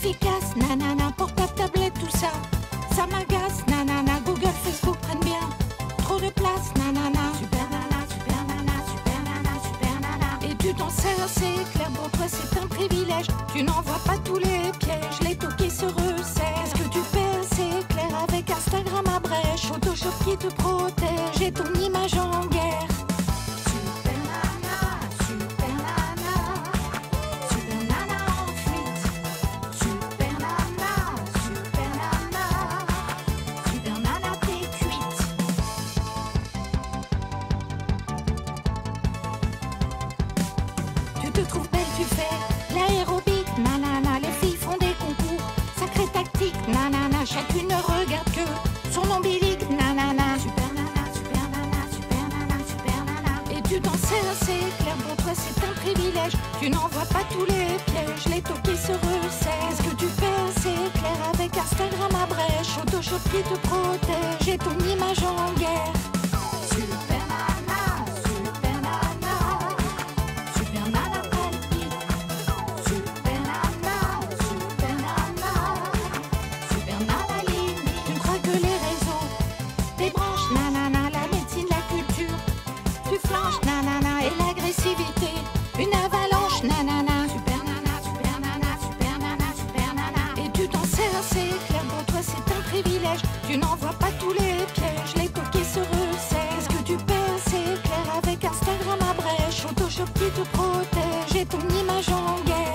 efficace, nanana, portable, tablette, tout ça. Ça m'agace, nanana, Google, Facebook prennent bien trop de place, nanana. Super nana, super nana, super nana, super nana. Et tu t'en sers, c'est clair, pour toi c'est un privilège. Tu n'en vois pas tous les pièges, les toqués se resserrent. Est-ce que tu perds, c'est clair, avec Instagram à brèche, Photoshop qui te protège et ton image en guerre. Super nana, super nana, super nana en fuite. Super nana, super nana, super nana t'es cuite. Tu te trouves belle, tu fais l'aérobic, nanana, les filles font des concours, sacrée tactique, nanana, chacune ne regarde que son ombilic, nanana. Super nana, super nana, super nana, super nana. Et tu t'en sers, c'est clair, pour toi c'est un privilège. Tu n'en vois pas tous les pièges, les toqués se resserrent. Est-ce que tu perds, c'est clair, avec Instagram à brèche, Photoshop qui te protège et ton image en guerre. Super nana, super nana, super nana palpite. Super nana, super nana, super nana limite. Tu crois que les réseaux débranchent, nanana, la médecine, la culture. Tu flanches, nanana, et l'agressivité, une avalanche, nanana. Super nana, super nana, super nana, super nana. Et tu t'en sers, c'est clair, pour toi c'est un privilège. Tu n'en vois pas tous les pièges, les toqués se resserrent. Est-ce que tu perds, c'est clair, avec Instagram à brèche, Photoshop qui te protège et ton image en guerre.